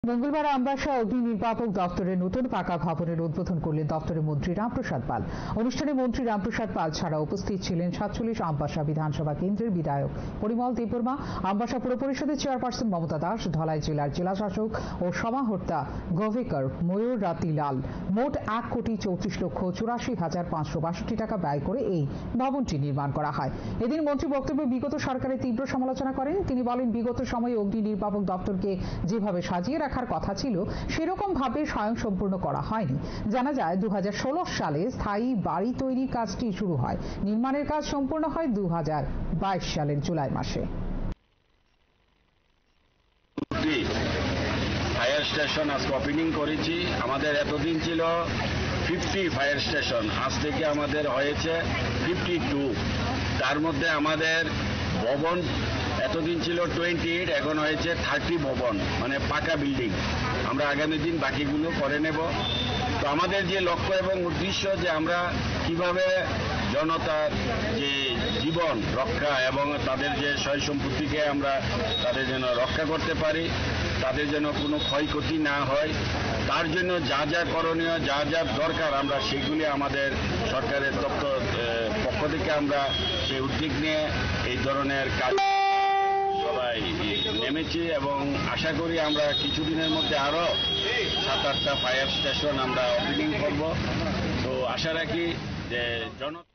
মঙ্গলবার আমবাসা অগ্নি নির্বাপক দপ্তরের নতুন পাকা ভবনের উদ্বোধন করলেন দপ্তরের মন্ত্রী রামপ্রসাদ পাল। অনুষ্ঠানে মন্ত্রী রামপ্রসাদ পাল ছাড়া উপস্থিত ছিলেন ৪৭ আমবাসা বিধানসভা কেন্দ্রের বিধায়ক পরিমল দেববর্মা, আমবাসা পুর পরিষদের চেয়ারপারসন মমতা দাস, ধলাই জেলার জেলাশাসক ও সমাহর্তা গভেকর ময়ূর রাতি লাল। মোট ১,৬৪,৮৪,৫৬২ টাকা ব্যয় করে এই ভবনটি নির্মাণ করা হয়। এদিন মন্ত্রী বক্তব্যে বিগত সরকারের তীব্র সমালোচনা করেন। তিনি বলেন, বিগত সময়ে অগ্নি নির্বাপক দপ্তরকে যেভাবে সাজিয়ে রাখার কথা ছিল সেরকম ভাবে স্বয়ংসম্পূর্ণ করা হয়নি। জানা যায় ২০১৬ সালে স্থায়ী বাড়ি তৈরির কাজটি শুরু হয়। নির্মাণের কাজ সম্পূর্ণ হয় ২০২২ সালের জুলাই মাসে। ফায়ার স্টেশন আজকে ওপেনিং করেছি। আমাদের এতদিন ছিল 50 ফায়ার স্টেশন, আজ থেকে আমাদের হয়েছে 52। তার মধ্যে আমাদের ভবন এতদিন ছিল 28, এখন হয়েছে 30 ভবন, মানে পাকা বিল্ডিং। আমরা আগামী দিন বাকিগুলো করে নেব। তো আমাদের যে লক্ষ্য এবং উদ্দেশ্য যে আমরা কিভাবে জনতার যে জীবন রক্ষা এবং তাদের যে সয় সম্পত্তিকে আমরা তাদের যেন রক্ষা করতে পারি, তাদের যেন কোনো ক্ষয়ক্ষতি না হয়, তার জন্য যা যা করণীয়, যা যা দরকার আমরা সেগুলি আমাদের সরকারের দপ্তর পক্ষ থেকে আমরা সেই উদ্যোগ নিয়ে এই ধরনের কাজ সবাই নেমেছি এবং আশা করি আমরা কিছুদিনের মধ্যে আরো 7-8টা ফায়ার স্টেশন আমরা ওপেনিং করব। তো আশা রাখি যে